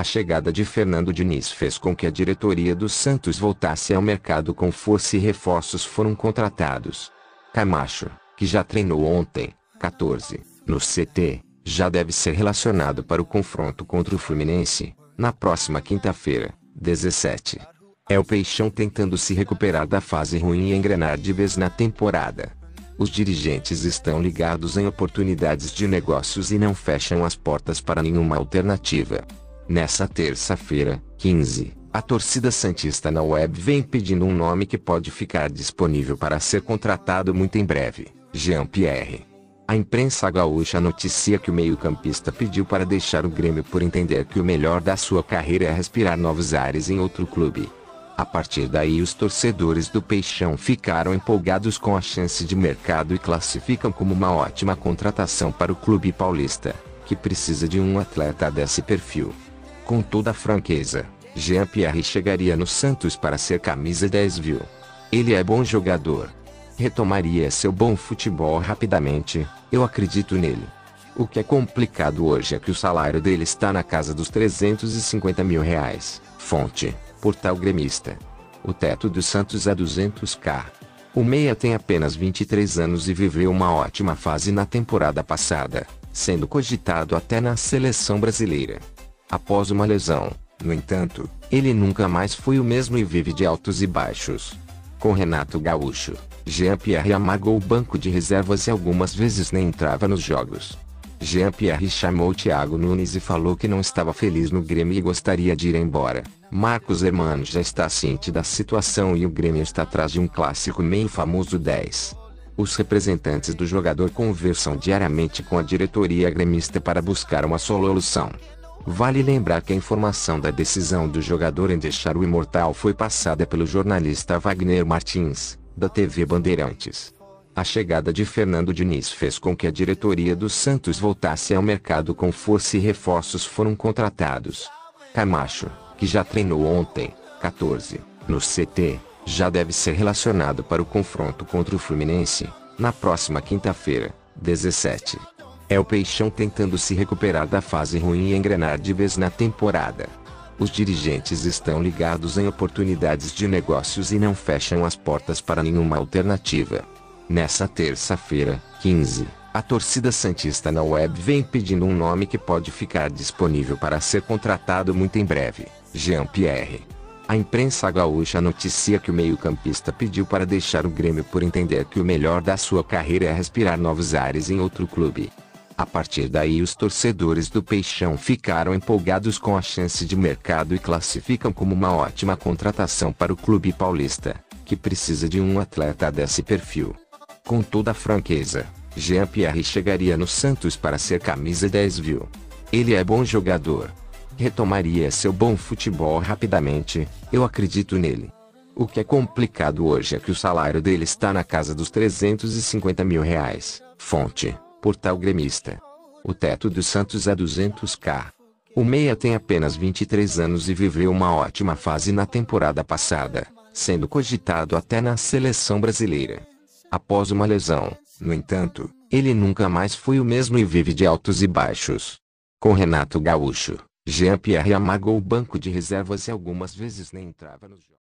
A chegada de Fernando Diniz fez com que a diretoria do Santos voltasse ao mercado com força e reforços foram contratados. Camacho, que já treinou ontem, 14, no CT, já deve ser relacionado para o confronto contra o Fluminense, na próxima quinta-feira, 17. É o Peixão tentando se recuperar da fase ruim e engrenar de vez na temporada. Os dirigentes estão ligados em oportunidades de negócios e não fecham as portas para nenhuma alternativa. Nessa terça-feira, 15, a torcida santista na web vem pedindo um nome que pode ficar disponível para ser contratado muito em breve: Jean-Pierre. A imprensa gaúcha noticia que o meio-campista pediu para deixar o Grêmio por entender que o melhor da sua carreira é respirar novos ares em outro clube. A partir daí os torcedores do Peixão ficaram empolgados com a chance de mercado e classificam como uma ótima contratação para o clube paulista, que precisa de um atleta desse perfil. Com toda a franqueza, Jean-Pierre chegaria no Santos para ser camisa 10. Ele é bom jogador. Retomaria seu bom futebol rapidamente, eu acredito nele. O que é complicado hoje é que o salário dele está na casa dos R$350 mil. Fonte: Portal Gremista. O teto do Santos é 200k. O meia tem apenas 23 anos e viveu uma ótima fase na temporada passada, sendo cogitado até na seleção brasileira. Após uma lesão, no entanto, ele nunca mais foi o mesmo e vive de altos e baixos. Com Renato Gaúcho, Jean-Pierre amargou o banco de reservas e algumas vezes nem entrava nos jogos. Jean-Pierre chamou Thiago Nunes e falou que não estava feliz no Grêmio e gostaria de ir embora. Marcos Hermanos já está ciente da situação e o Grêmio está atrás de um clássico meio famoso 10. Os representantes do jogador conversam diariamente com a diretoria gremista para buscar uma solução. Vale lembrar que a informação da decisão do jogador em deixar o Imortal foi passada pelo jornalista Wagner Martins, da TV Bandeirantes. A chegada de Fernando Diniz fez com que a diretoria do Santos voltasse ao mercado com força e reforços foram contratados. Camacho, que já treinou ontem, 14, no CT, já deve ser relacionado para o confronto contra o Fluminense, na próxima quinta-feira, 17. É o Peixão tentando se recuperar da fase ruim e engrenar de vez na temporada. Os dirigentes estão ligados em oportunidades de negócios e não fecham as portas para nenhuma alternativa. Nessa terça-feira, 15, a torcida santista na web vem pedindo um nome que pode ficar disponível para ser contratado muito em breve: Jean-Pierre. A imprensa gaúcha noticia que o meio-campista pediu para deixar o Grêmio por entender que o melhor da sua carreira é respirar novos ares em outro clube. A partir daí os torcedores do Peixão ficaram empolgados com a chance de mercado e classificam como uma ótima contratação para o clube paulista, que precisa de um atleta desse perfil. Com toda a franqueza, Jean-Pierre chegaria no Santos para ser camisa 10. Ele é bom jogador. Retomaria seu bom futebol rapidamente, eu acredito nele. O que é complicado hoje é que o salário dele está na casa dos R$350 mil. Fonte: Portal Gremista. O teto do Santos é 200k. O meia tem apenas 23 anos e viveu uma ótima fase na temporada passada, sendo cogitado até na seleção brasileira. Após uma lesão, no entanto, ele nunca mais foi o mesmo e vive de altos e baixos. Com Renato Gaúcho, Jean-Pierre amargou o banco de reservas e algumas vezes nem entrava nos jogos.